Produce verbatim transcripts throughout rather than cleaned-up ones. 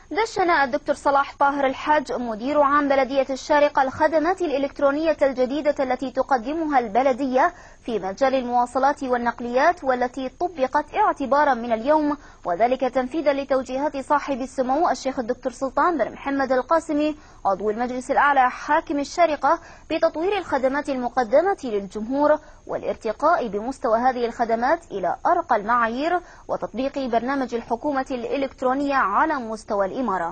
دشن الدكتور صلاح طاهر الحاج مدير عام بلدية الشارقة الخدمات الإلكترونية الجديدة التي تقدمها البلدية في مجال المواصلات والنقليات، والتي طبقت اعتبارا من اليوم، وذلك تنفيذا لتوجيهات صاحب السمو الشيخ الدكتور سلطان بن محمد القاسمي عضو المجلس الأعلى حاكم الشارقة بتطوير الخدمات المقدمة للجمهور والارتقاء بمستوى هذه الخدمات إلى أرقى المعايير وتطبيق برنامج الحكومة الإلكترونية على مستوى الإمارة،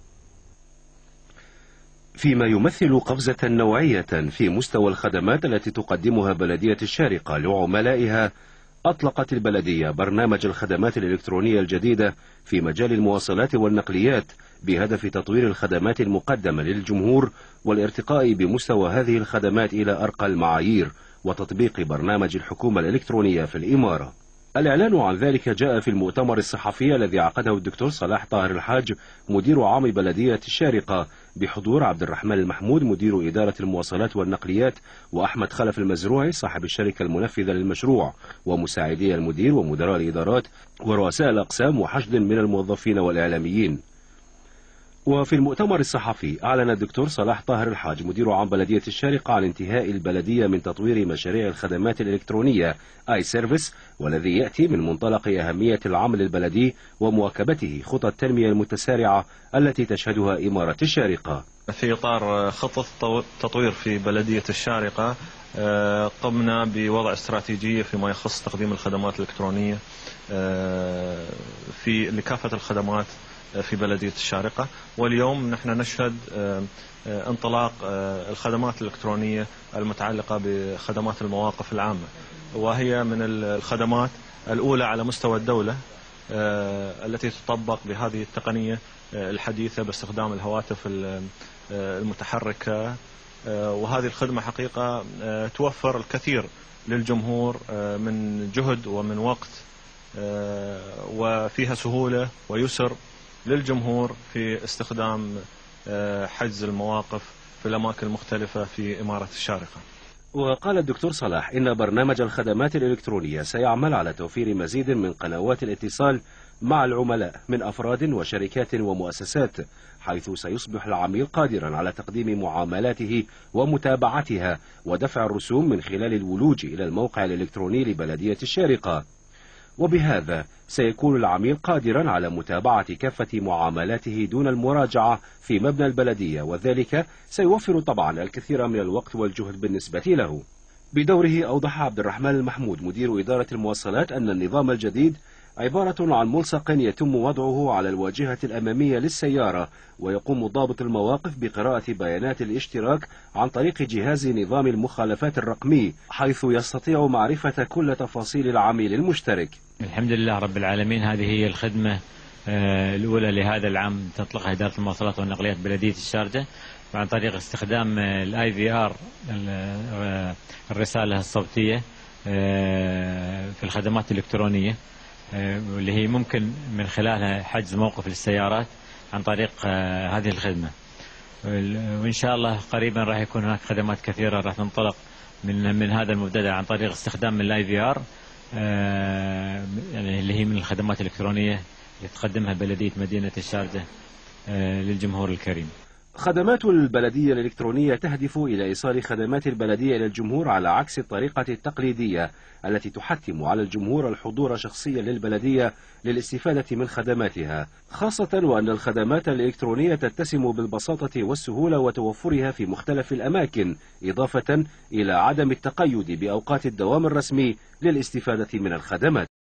فيما يمثل قفزة نوعية في مستوى الخدمات التي تقدمها بلدية الشارقة لعملائها. أطلقت البلدية برنامج الخدمات الإلكترونية الجديدة في مجال المواصلات والنقليات بهدف تطوير الخدمات المقدمة للجمهور والارتقاء بمستوى هذه الخدمات إلى أرقى المعايير وتطبيق برنامج الحكومة الإلكترونية في الإمارة. الإعلان عن ذلك جاء في المؤتمر الصحفي الذي عقده الدكتور صلاح طاهر الحاج مدير عام بلدية الشارقة بحضور عبد الرحمن المحمود مدير إدارة المواصلات والنقليات، وأحمد خلف المزروعي صاحب الشركة المنفذة للمشروع، ومساعدي المدير ومدراء الإدارات ورؤساء الأقسام وحشد من الموظفين والإعلاميين. وفي المؤتمر الصحفي أعلن الدكتور صلاح طاهر الحاج مدير عام بلدية الشارقة عن انتهاء البلدية من تطوير مشاريع الخدمات الإلكترونية آي سيرفيس، والذي يأتي من منطلق أهمية العمل البلدي ومواكبته خطى التنمية المتسارعة التي تشهدها إمارة الشارقة. في إطار خطة تطوير في بلدية الشارقة قمنا بوضع استراتيجية فيما يخص تقديم الخدمات الإلكترونية في لكافة الخدمات في بلدية الشارقة، واليوم نحن نشهد انطلاق الخدمات الإلكترونية المتعلقة بخدمات المواقف العامة، وهي من الخدمات الأولى على مستوى الدولة التي تطبق بهذه التقنية الحديثة باستخدام الهواتف المتحركة. وهذه الخدمة حقيقة توفر الكثير للجمهور من جهد ومن وقت، وفيها سهولة ويسر للجمهور في استخدام حجز المواقف في الأماكن المختلفة في إمارة الشارقة. وقال الدكتور صلاح إن برنامج الخدمات الإلكترونية سيعمل على توفير مزيد من قنوات الاتصال مع العملاء من أفراد وشركات ومؤسسات، حيث سيصبح العميل قادرا على تقديم معاملاته ومتابعتها ودفع الرسوم من خلال الولوج إلى الموقع الإلكتروني لبلدية الشارقة، وبهذا سيكون العميل قادرا على متابعة كافة معاملاته دون المراجعة في مبنى البلدية، وذلك سيوفر طبعا الكثير من الوقت والجهد بالنسبة له. بدوره أوضح عبد الرحمن المحمود مدير إدارة المواصلات أن النظام الجديد عبارة عن ملصق يتم وضعه على الواجهة الأمامية للسيارة، ويقوم ضابط المواقف بقراءة بيانات الاشتراك عن طريق جهاز نظام المخالفات الرقمي، حيث يستطيع معرفة كل تفاصيل العميل المشترك. الحمد لله رب العالمين، هذه هي الخدمة الأولى لهذا العام تطلقها إدارة المواصلات والنقليات بلدية الشارقة عن طريق استخدام الاي في ار الرسالة الصوتية في الخدمات الإلكترونية، واللي هي ممكن من خلالها حجز موقف للسيارات عن طريق هذه الخدمة. وإن شاء الله قريبا راح يكون هناك خدمات كثيرة راح تنطلق من من هذا المبتدأ عن طريق استخدام الاي في ار، يعني اللي هي من الخدمات الإلكترونية اللي تقدمها بلدية مدينة الشارقة للجمهور الكريم. خدمات البلدية الإلكترونية تهدف إلى إيصال خدمات البلدية إلى الجمهور على عكس الطريقة التقليدية التي تحتم على الجمهور الحضور شخصيا للبلدية للاستفادة من خدماتها، خاصة وأن الخدمات الإلكترونية تتسم بالبساطة والسهولة وتوفرها في مختلف الأماكن، إضافة إلى عدم التقيد بأوقات الدوام الرسمي للاستفادة من الخدمات.